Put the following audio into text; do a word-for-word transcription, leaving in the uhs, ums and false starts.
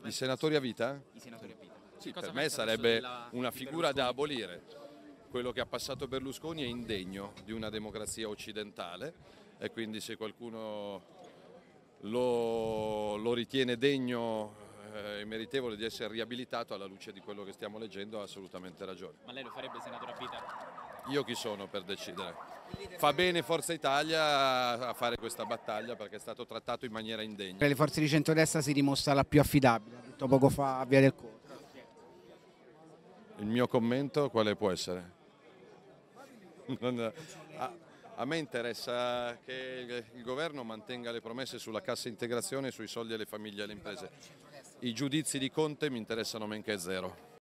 I senatori a vita? I senatori a vita. Sì, Cosa per me pensa adesso sarebbe della- una di figura da Berlusconi? abolire. Quello che ha passato Berlusconi è indegno di una democrazia occidentale e quindi se qualcuno lo, lo ritiene degno eh, e meritevole di essere riabilitato alla luce di quello che stiamo leggendo ha assolutamente ragione. Ma lei lo farebbe senatore a vita? Io chi sono per decidere? Fa bene Forza Italia a fare questa battaglia perché è stato trattato in maniera indegna. Per le forze di centrodestra si dimostra la più affidabile, ha detto poco fa a Via del Corso. Il mio commento quale può essere? Non- a, a me interessa che il governo mantenga le promesse sulla cassa integrazione e sui soldi alle famiglie e alle imprese. I giudizi di Conte mi interessano men che zero.